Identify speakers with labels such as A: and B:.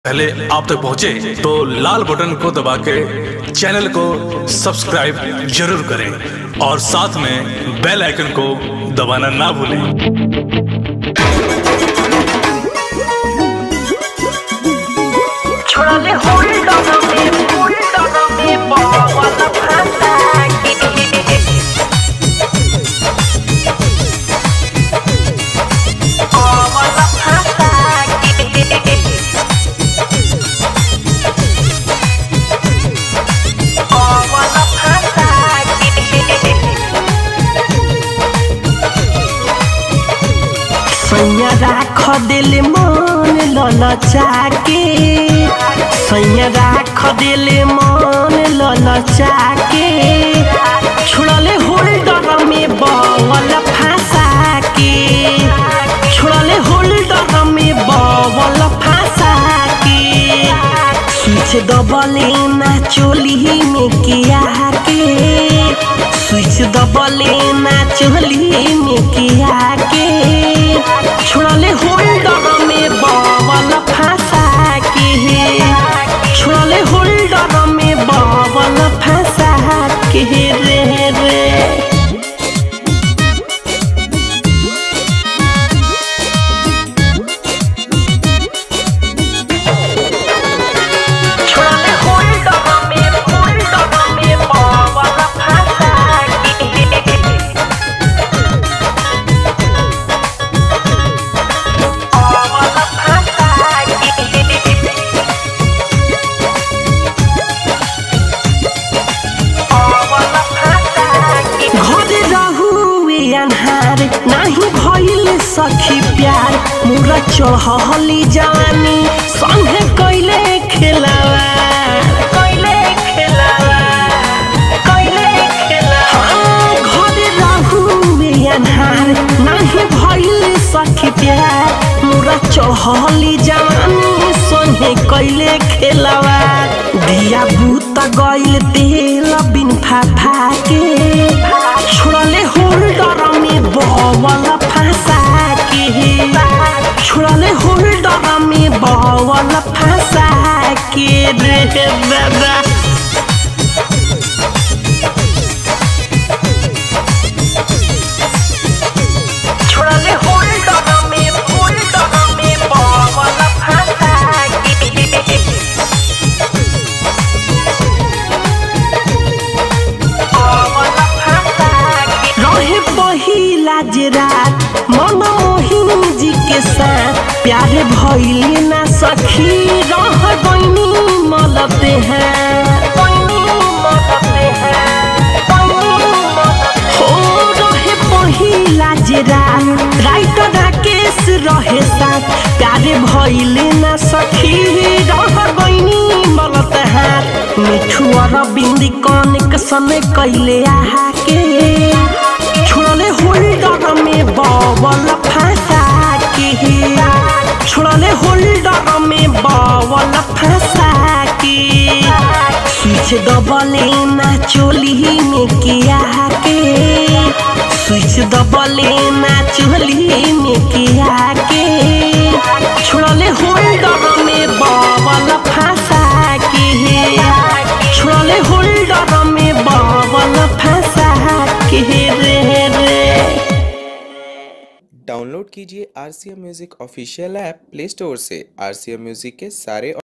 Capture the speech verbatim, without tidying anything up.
A: पहले आप तक पहुंचे तो लाल बटन को दबा के चैनल को सब्सक्राइब जरूर करें और साथ में बेल आइकन को दबाना ना भूलें।
B: छोड़ले होल्ड ऑन में होल्ड ऑन में बावला भाषा की बावला भाषा की बावला भाषा की सैया राख दिल मन ललचा के सैया राख दिले मन ललचा के छोड़ले होल्डर में बवल फांसा के छोड़ले होल्डर में बवल फांसा के स्विच दबले ना चोली में किया के स्विच दबले ना चोली में किया के छोड़ले होल्डर में बवल फांसा के छोड़ले होल्डर में बावल फंसा के रे रे छोड़ले होल्डर में होल्डर में बावल फंसा के बावल फंसा के घर रहुए अन्हार नहीं भइल सखी प्यार मुरा चढ़ली जवानी संगे कैले खेलावा कैले खेलावा कैले खेलावा घर रहुए अन्हार नहीं भइल सखी प्यार मुरा चढ़ली जवानी संगे कैले खेलावा दिया बूत गइल तेल बिन फाफा के छोड़ले होल्डर में बवल फंसा के छोड़ले होल्डर में बवल फंसा के रे दादा छोड़ले होल्डर में होल्डर में बवल फंसा के रहे पहिला जे रात मन मोहिनी जी के साथ प्यार भइले ना सखी रह गइनी मलते हैं हो रहे पहिला जे रात राइटर राकेश रहे साथ प्यार भइले ना सखी रह गइनी मलते हाथ मिठू अरविंद कनेक्शन कैले आहा के छोड़ले होल्डर में बवल फंसा के छोड़ले होल्डर में बवल फंसा के स्विच दबले ना चोली में किया के स्विच दबले ना चोली में किया के छोड़ले होल्डर में बवल फंसा के छोड़ले होल्डर में बवल फंसा के रे रे।
C: डाउनलोड कीजिए R C M music official app play store से। आर सी एम म्यूजिक के सारे